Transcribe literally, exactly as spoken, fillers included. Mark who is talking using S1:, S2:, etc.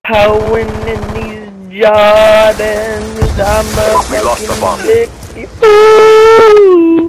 S1: Hoeing in these Jordans, I'm a
S2: We lost the bomb.
S1: fucking sixty-four.